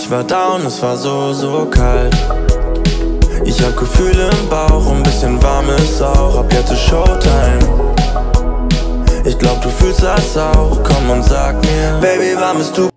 Ich war down, es war so, so kalt. Ich hab Gefühle im Bauch, ein bisschen warm ist auch. Ab jetzt ist Showtime. Ich glaub, du fühlst das auch. Komm und sag mir, Baby, wann bist du?